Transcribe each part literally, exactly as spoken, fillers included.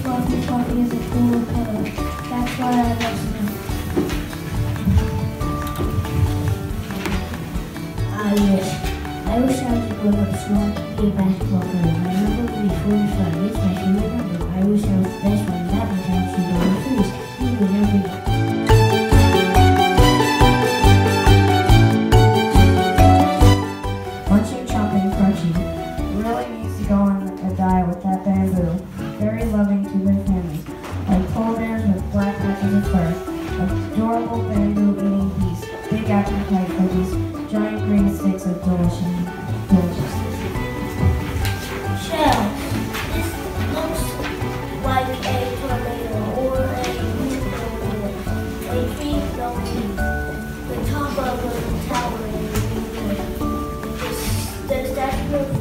fluffy, fluffy as a cool pillow. That's why I love snow. I wish. I wish I could grow up small to be a basketball player. I remember before the sun, this makes me remember. I wish I was the best one. That much I should go on the freeze. You would never know. Munching, chopping, crunching. Really needs to go on a diet with that bamboo. Very loving to their family. Like polar bears with black patches of fur. Adorable bamboo eating beasts. Big appetite for these giant green sticks of delicious. delicious. Shell. This looks like a tornado or a a tree blowing the top of a tower in New York. The Statue of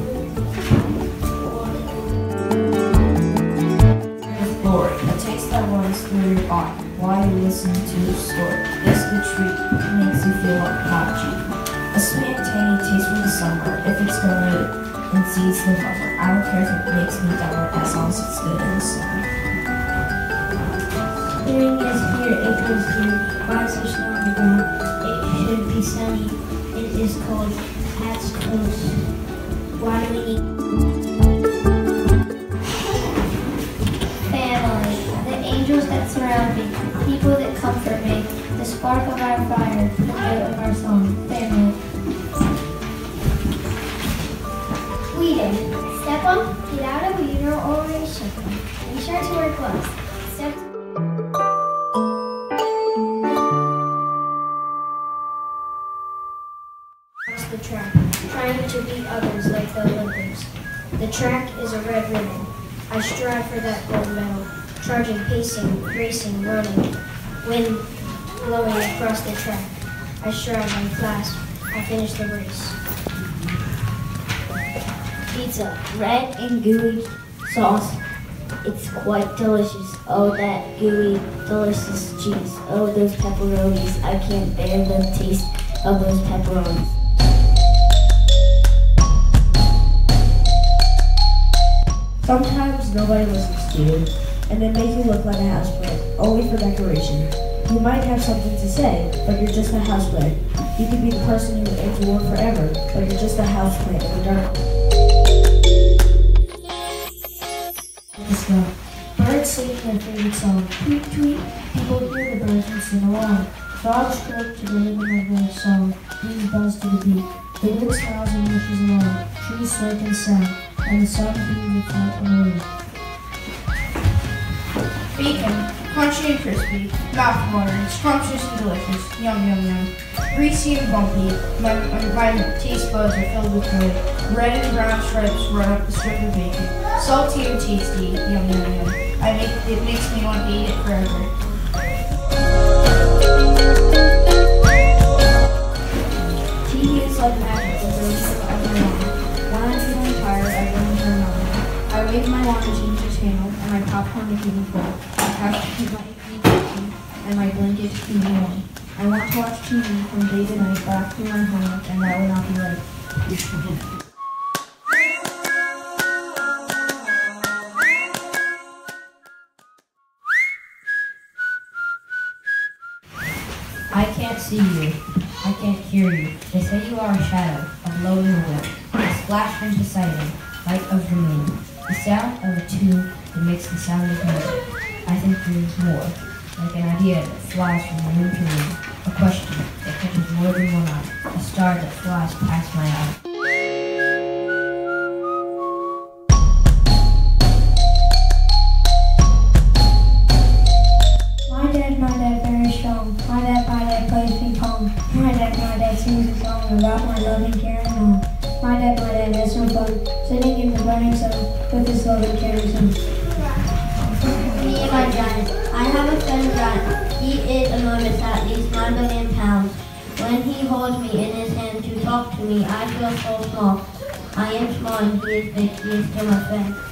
Glory, a taste that runs through your body while you listen to the story. This good treat makes you feel like prodigy. A sweet and tangy taste from the summer, if it's good and seeds the lover. I don't care if it makes me dumber, as long as it's good in the summer. Spring is here, April's here, clouds of snow on the ground. It should be sunny. It is cold. Hats close. Why do we need Family, the angels that surround me, people that comfort me, the spark of our fire, the note of our song. Family. Weeding. Step on, get out of weeder or reshuffle. Be sure to wear gloves. Step the track, trying to beat others like the Olympics. The track is a red ribbon. I strive for that gold medal, charging, pacing, racing, running, wind blowing across the track. I strive and clasp. I finish the race. Pizza, red and gooey sauce. It's quite delicious. Oh, that gooey, delicious cheese. Oh, those pepperonis. I can't bear the taste of those pepperonis. Sometimes nobody listens to you, and they make you look like a houseplant, only for decoration. You might have something to say, but you're just a houseplant. You could be the person you aim to work forever, but you're just a houseplant in the dark. Let's go. Birds sing their favorite song. Tweet, tweet. People hear the birds and sing along. Frogs croak to the rhythm of their song. Bees buzz to the beat. The wind smiles and wishes along. Trees slurp and sound. And the sun beams out on the wind. Bacon, crunchy and crispy, mouth-watering, scrumptious and delicious, yum yum yum. Greasy and bumpy, my, my taste buds are filled with joy. Red and brown stripes run up the strip of bacon. Salty and tasty, yum yum yum. I make, it makes me want to eat it forever. T V is like magic, the release of everyone. When I'm feeling tired, I go and turn on. I wave my wand to change the channel, and my popcorn to keep me full. I couch to keep my A V cooking, and my blanket to keep me warm. I want to watch T V from day to night, but after my homework, and that will not be right. I can't see you. I can't hear you. They say you are a shadow, a blow in the wind, a splash from beside me, light of the moon, the sound of a tune that makes the sound of music. I think there's more, like an idea that flies from moon to moon, a question that catches more than one eye, a star that flies past my eye. My dad, my dad, very strong. My dad, my dad plays ping pong. My dad, my dad sings a song about my love and caring home. My dad, my dad has some fun, sitting in the burning sun with his love and caring son. Me and my giant. I have a friend giant. He is enormous, at least nine billion pounds. When he holds me in his hand to talk to me, I feel so small. I am small and he is big. He is still my friend.